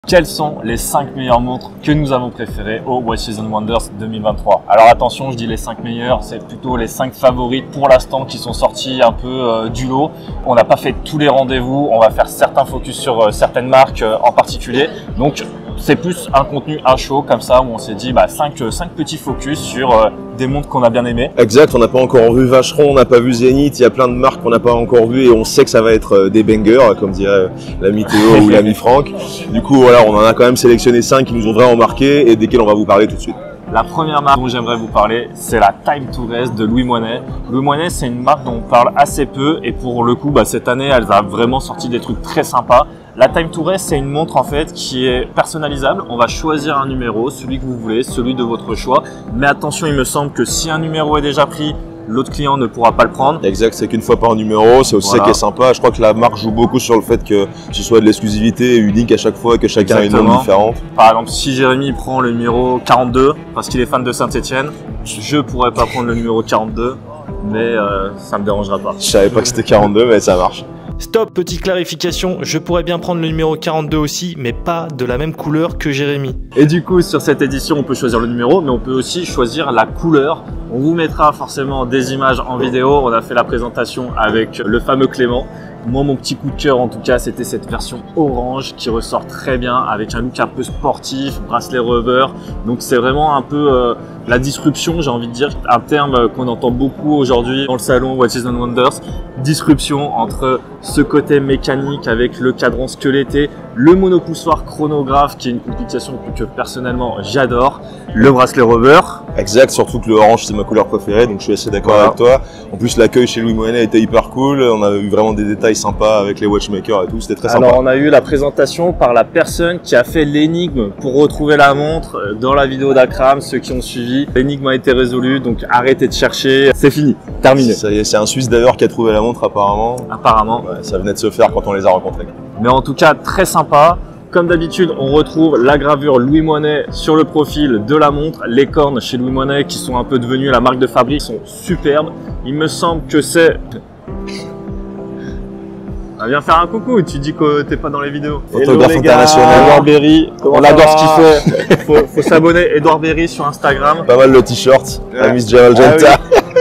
Quelles sont les 5 meilleures montres que nous avons préférées au Watches and Wonders 2023? Alors attention, je dis les 5 meilleures, c'est plutôt les 5 favorites pour l'instant qui sont sortis un peu du lot. On n'a pas fait tous les rendez-vous, on va faire certains focus sur certaines marques en particulier. Donc c'est plus un contenu à chaud comme ça où on s'est dit 5 petits focus sur des montres qu'on a bien aimées. Exact, on n'a pas encore vu Vacheron, on n'a pas vu Zénith, il y a plein de marques qu'on n'a pas encore vues et on sait que ça va être des bangers, comme dirait l'ami Théo ou l'ami Franck. Du coup, voilà, on en a quand même sélectionné 5 qui nous ont vraiment marqué et desquels on va vous parler tout de suite. La première marque dont j'aimerais vous parler, c'est la Time to Rest de Louis Moinet. Louis Moinet, c'est une marque dont on parle assez peu et pour le coup, cette année, elle a vraiment sorti des trucs très sympas. La Time to Rest, c'est une montre en fait qui est personnalisable. On va choisir un numéro, celui que vous voulez, celui de votre choix. Mais attention, il me semble que si un numéro est déjà pris, l'autre client ne pourra pas le prendre. Exact, c'est qu'une fois par numéro, c'est aussi ça qui est sympa. Je crois que la marque joue beaucoup sur le fait que ce soit de l'exclusivité unique à chaque fois, que chacun ait une montre différente. Par exemple, si Jérémy prend le numéro 42 parce qu'il est fan de Saint-Etienne, je pourrais pas prendre le numéro 42, mais ça me dérangera pas. Je savais pas que c'était 42, mais ça marche. Stop, petite clarification, je pourrais bien prendre le numéro 42 aussi, mais pas de la même couleur que Jérémy. Et du coup, sur cette édition, on peut choisir le numéro, mais on peut aussi choisir la couleur. On vous mettra forcément des images en vidéo. On a fait la présentation avec le fameux Clément. Moi, mon petit coup de cœur, en tout cas, c'était cette version orange qui ressort très bien avec un look un peu sportif, bracelet rubber. Donc, c'est vraiment un peu la disruption, j'ai envie de dire, un terme qu'on entend beaucoup aujourd'hui dans le salon Watches and Wonders. Disruption entre ce côté mécanique avec le cadran squeletté, le monopoussoir chronographe qui est une complication que personnellement j'adore, le bracelet rubber. Exact, surtout que le orange c'est ma couleur préférée, donc je suis assez d'accord avec toi. En plus, l'accueil chez Louis Moinet était hyper cool, on a eu vraiment des détails sympas avec les watchmakers et tout, c'était très sympa. Alors on a eu la présentation par la personne qui a fait l'énigme pour retrouver la montre dans la vidéo d'Akram, ceux qui ont suivi. L'énigme a été résolue, donc arrêtez de chercher, c'est fini, terminé. Ça y est, c'est un Suisse d'ailleurs qui a trouvé la montre apparemment. Apparemment. Ouais, ça venait de se faire quand on les a rencontrés. Mais en tout cas, très sympa. Comme d'habitude, on retrouve la gravure Louis Moinet sur le profil de la montre. Les cornes chez Louis Moinet qui sont un peu devenues la marque de fabrique sont superbes. Il me semble que c'est... Viens faire un coucou, tu dis que t'es pas dans les vidéos. Photographe international. Edouard Berry, on adore ce qu'il fait. Faut s'abonner, Edouard Berry sur Instagram. Pas mal le t-shirt, la Miss Gerald Genta.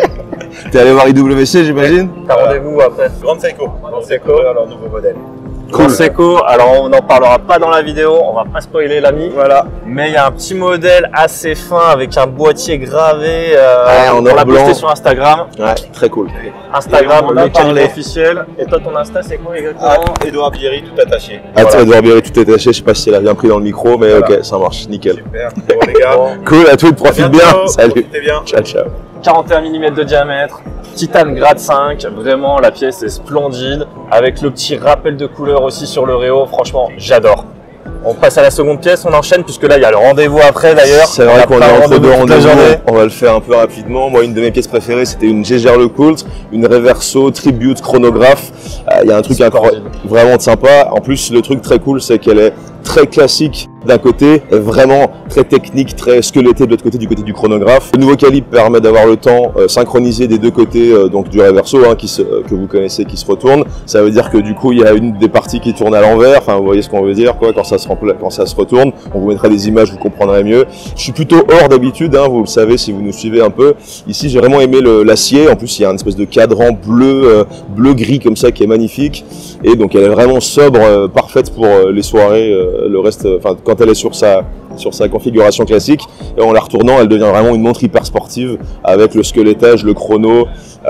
T'es allé voir IWC, j'imagine? T'as rendez-vous après. Grande Seiko. Grande Seiko. Leur nouveau modèle. Cool. Seiko, alors on n'en parlera pas dans la vidéo, on va pas spoiler l'ami. Voilà. Mais il y a un petit modèle assez fin avec un boîtier gravé. En on l'a or blanc. posté sur Instagram. Ouais, très cool. Instagram, Et on en a le canal parlé. officiel. Et toi, ton Insta, c'est quoi exactement? Edouard Bierry, tout attaché. Attends, Edouard Berry, tout est attaché, je sais pas si elle a bien pris dans le micro, mais Voilà. ok, ça marche, nickel. Super. Bon les gars. Cool, à tous, profite bien. bientôt. Salut. Profitez bien. Ciao, ciao. 41 mm de diamètre, titane grade 5, vraiment la pièce est splendide, avec le petit rappel de couleur aussi sur le réo, franchement j'adore. On passe à la seconde pièce, on enchaîne puisque là il y a le rendez-vous après d'ailleurs. C'est vrai qu'on est entre deux rendez-vous, journée. on va le faire un peu rapidement. Moi, une de mes pièces préférées, c'était une Jaeger-LeCoultre, une Reverso Tribute chronographe. Il y a un truc incroyable, vraiment sympa. En plus, le truc très cool, c'est qu'elle est très classique d'un côté, et vraiment très technique, très squelettée de l'autre côté, du côté du chronographe. Le nouveau calibre permet d'avoir le temps synchronisé des deux côtés donc du Reverso que vous connaissez qui se retourne. Ça veut dire que du coup il y a une des parties qui tourne à l'envers, enfin vous voyez ce qu'on veut dire quoi, quand ça se retourne. On vous mettra des images, vous comprendrez mieux. Je suis plutôt hors d'habitude, vous le savez si vous nous suivez un peu. Ici j'ai vraiment aimé l'acier, en plus il y a une espèce de cadran bleu-gris comme ça qui est magnifique. Et donc elle est vraiment sobre, parfaite pour les soirées, le reste, enfin quand elle est sur sa configuration classique, et en la retournant elle devient vraiment une montre hyper sportive avec le squelettage, le chrono.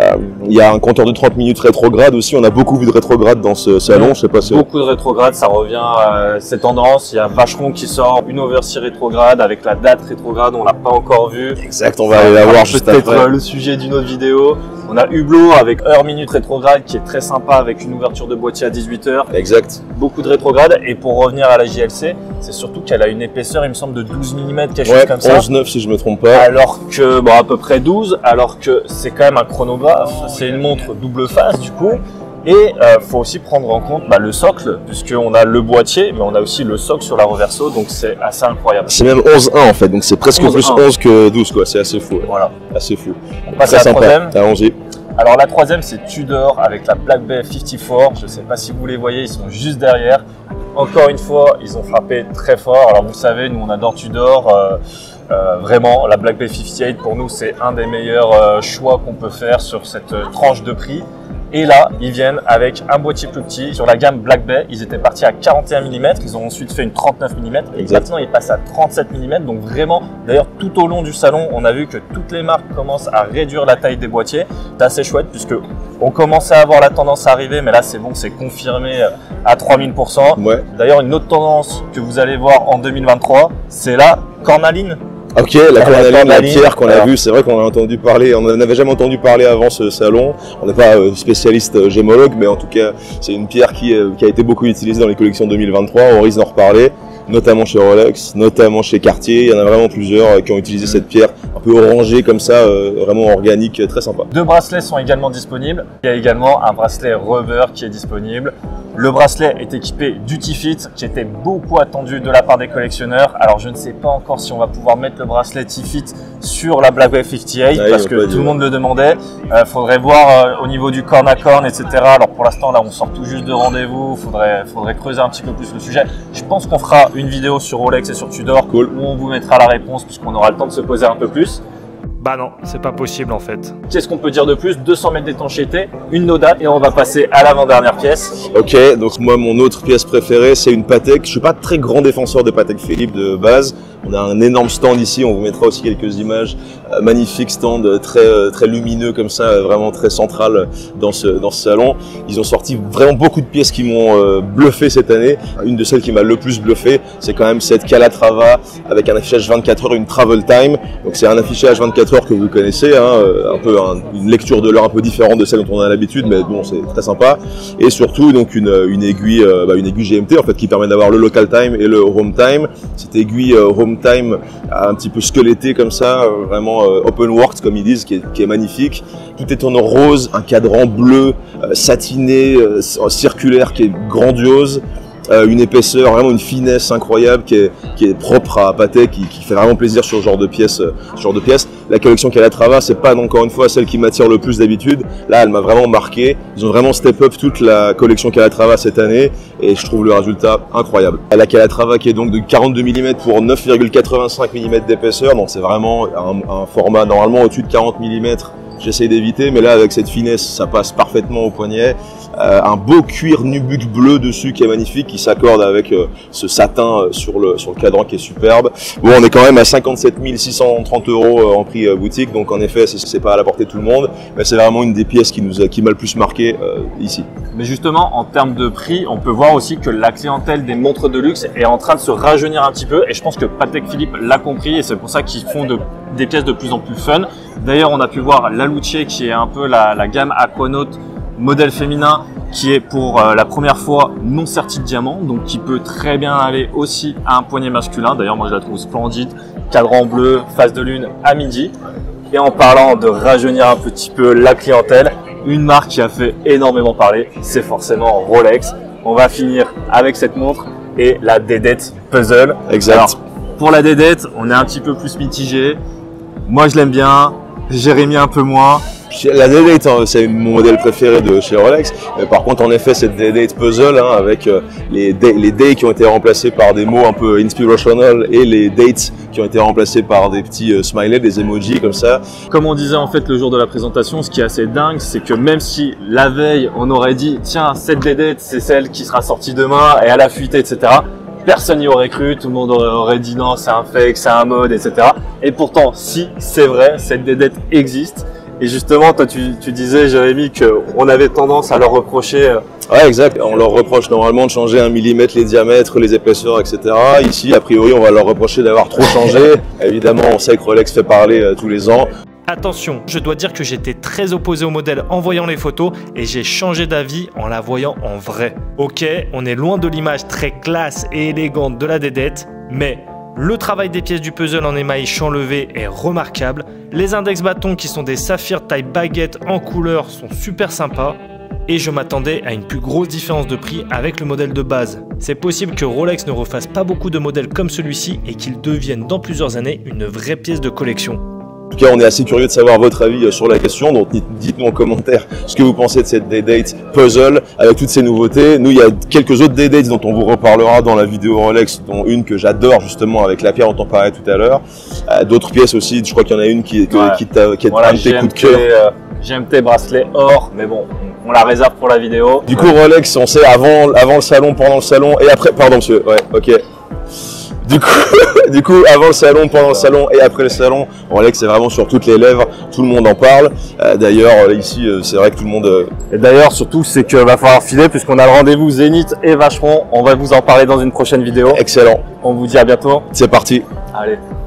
Il y a un compteur de 30 minutes rétrograde aussi, on a beaucoup vu de rétrograde dans ce salon, je sais pas si... Beaucoup de rétrograde, ça revient à cette tendance. Il y a Vacheron qui sort une overseas rétrograde avec la date rétrograde, on l'a pas encore vu. Exact, on va aller la voir juste après. Peut-être le sujet d'une autre vidéo. On a Hublot avec heure minute rétrograde qui est très sympa avec une ouverture de boîtier à 18h. Exact. Beaucoup de rétrograde. Et pour revenir à la JLC, c'est surtout qu'elle a une épaisseur, il me semble, de 12 mm, quelque chose comme ça. 11,9 si je me trompe pas. Alors que, bon, à peu près 12, alors que c'est quand même un chronographe. C'est une montre double face du coup. Et faut aussi prendre en compte le socle, puisqu'on a le boîtier, mais on a aussi le socle sur la Reverso, donc c'est assez incroyable. C'est même 11,1 en fait, donc c'est presque 11,1. plus 11 que 12 quoi, c'est assez fou. Ouais. Voilà. Assez fou. On passe Très à la sympa. troisième. Allons-y. Alors la troisième, c'est Tudor avec la Black Bay 54. Je ne sais pas si vous les voyez, ils sont juste derrière. Encore une fois, ils ont frappé très fort. Alors vous savez, nous on adore Tudor. Vraiment, la Black Bay 58 pour nous c'est un des meilleurs choix qu'on peut faire sur cette tranche de prix. Et là, ils viennent avec un boîtier plus petit. Sur la gamme Black Bay, ils étaient partis à 41 mm. Ils ont ensuite fait une 39 mm. Et maintenant, ils passent à 37 mm. Donc vraiment, d'ailleurs, tout au long du salon, on a vu que toutes les marques commencent à réduire la taille des boîtiers. C'est assez chouette puisque on commençait à avoir la tendance à arriver. Mais là, c'est bon, c'est confirmé à 3000%. Ouais. D'ailleurs, une autre tendance que vous allez voir en 2023, c'est la cornaline. Ok, la cornaline, la pierre qu'on a vue, c'est vrai qu'on en a entendu parler, on n'en avait jamais entendu parler avant ce salon. On n'est pas spécialiste gémologue, mais en tout cas, c'est une pierre qui a été beaucoup utilisée dans les collections 2023. On risque d'en reparler, notamment chez Rolex, notamment chez Cartier. Il y en a vraiment plusieurs qui ont utilisé cette pierre un peu orangée comme ça, vraiment organique, très sympa. 2 bracelets sont également disponibles. Il y a également un bracelet rubber qui est disponible. Le bracelet est équipé d'Utifit, qui était beaucoup attendu de la part des collectionneurs. Alors je ne sais pas encore si on va pouvoir mettre le bracelet T-Fit sur la Black Bay 58 parce que tout le monde le demandait. Faudrait voir au niveau du corne à corne, etc. Alors pour l'instant là on sort tout juste de rendez-vous, faudrait creuser un petit peu plus le sujet. Je pense qu'on fera une vidéo sur Rolex et sur Tudor où on vous mettra la réponse puisqu'on aura le temps de se poser un peu plus. Bah non, c'est pas possible en fait. Qu'est-ce qu'on peut dire de plus? 200 mètres d'étanchéité, une no date et on va passer à l'avant-dernière pièce. Ok, donc moi mon autre pièce préférée c'est une Patek. Je suis pas très grand défenseur de Patek Philippe de base. On a un énorme stand ici, on vous mettra aussi quelques images. Magnifique stand, très lumineux comme ça, vraiment très central dans ce salon. Ils ont sorti vraiment beaucoup de pièces qui m'ont bluffé cette année. Une de celles qui m'a le plus bluffé, c'est quand même cette Calatrava avec un affichage 24 heures, une travel time. Donc c'est un affichage 24 heures que vous connaissez, hein, une lecture de l'heure un peu différente de celle dont on a l'habitude, mais bon c'est très sympa. Et surtout donc une aiguille GMT en fait qui permet d'avoir le local time et le home time. Cette aiguille home time un petit peu squeletté comme ça, vraiment open worked comme ils disent, qui est magnifique. Tout est en rose, un cadran bleu satiné, circulaire qui est grandiose. Une épaisseur, vraiment une finesse incroyable qui est propre à Patek, qui fait vraiment plaisir sur ce genre de pièces. La collection Calatrava, c'est pas encore une fois celle qui m'attire le plus d'habitude. Là, elle m'a vraiment marqué. Ils ont vraiment step up toute la collection Calatrava cette année et je trouve le résultat incroyable. La Calatrava qui est donc de 42 mm pour 9,85 mm d'épaisseur, donc c'est vraiment un format normalement au-dessus de 40 mm. J'essaie d'éviter, mais là avec cette finesse, ça passe parfaitement au poignet. Un beau cuir nubuck bleu dessus qui est magnifique, qui s'accorde avec ce satin sur le cadran qui est superbe. Bon, on est quand même à 57 630 € en prix boutique, donc en effet, c'est pas à la portée de tout le monde, mais c'est vraiment une des pièces qui m'a le plus marqué ici. Mais justement, en termes de prix, on peut voir aussi que la clientèle des montres de luxe est en train de se rajeunir un petit peu, et je pense que Patek Philippe l'a compris, et c'est pour ça qu'ils font des pièces de plus en plus fun. D'ailleurs, on a pu voir la Luce qui est un peu la gamme Aquanaut modèle féminin qui est pour la première fois non sertie de diamant, donc qui peut très bien aller aussi à un poignet masculin. D'ailleurs, moi je la trouve splendide, cadran bleu, face de lune à midi. Et en parlant de rajeunir un petit peu la clientèle, une marque qui a fait énormément parler, c'est forcément Rolex. On va finir avec cette montre et la Dedette Puzzle. Exact. Alors, pour la Dedette, on est un petit peu plus mitigé. Moi je l'aime bien, Jérémy un peu moins. La D-Date, hein, c'est mon modèle préféré de chez Rolex. Par contre, en effet, cette D-Date Puzzle, hein, avec les days qui ont été remplacés par des mots un peu inspirational et les dates qui ont été remplacés par des petits smileys, des emojis comme ça. Comme on disait en fait le jour de la présentation, ce qui est assez dingue, c'est que même si la veille, on aurait dit « Tiens, cette D-Date, c'est celle qui sera sortie demain et elle a fuité, etc. » Personne n'y aurait cru, tout le monde aurait dit « Non, c'est un fake, c'est un mode, etc. » Et pourtant, si, c'est vrai, cette D-Date existe. Et justement, toi, tu disais, Jérémy, qu'on avait tendance à leur reprocher... Ouais, exact. On leur reproche normalement de changer 1 mm les diamètres, les épaisseurs, etc. Ici, a priori, on va leur reprocher d'avoir trop changé. Évidemment, on sait que Rolex fait parler tous les ans. Attention, je dois dire que j'étais très opposé au modèle en voyant les photos et j'ai changé d'avis en la voyant en vrai. Ok, on est loin de l'image très classe et élégante de la Dedette, mais... le travail des pièces du puzzle en émail champ levé est remarquable. Les index bâtons qui sont des saphirs taille baguette en couleur sont super sympas. Et je m'attendais à une plus grosse différence de prix avec le modèle de base. C'est possible que Rolex ne refasse pas beaucoup de modèles comme celui-ci et qu'il devienne dans plusieurs années une vraie pièce de collection. En tout cas, on est assez curieux de savoir votre avis sur la question, donc dites-nous en commentaire ce que vous pensez de cette Day-Date Puzzle avec toutes ces nouveautés. Nous, il y a quelques autres Day-Dates dont on vous reparlera dans la vidéo Rolex, dont une que j'adore justement avec la pierre dont on parlait tout à l'heure. D'autres pièces aussi, je crois qu'il y en a une qui est voilà, un de tes coups de cœur. GMT bracelet or, mais bon, on la réserve pour la vidéo. Du coup, Rolex, on sait avant le salon, pendant le salon et après. Pardon, monsieur. Ouais, ok. Du coup, avant le salon, pendant le salon et après le salon, Rolex c'est vraiment sur toutes les lèvres, tout le monde en parle. D'ailleurs, ici, c'est vrai que tout le monde. Et d'ailleurs, surtout, c'est qu'il va falloir filer puisqu'on a le rendez-vous Zénith et Vacheron. On va vous en parler dans une prochaine vidéo. Excellent. On vous dit à bientôt. C'est parti. Allez.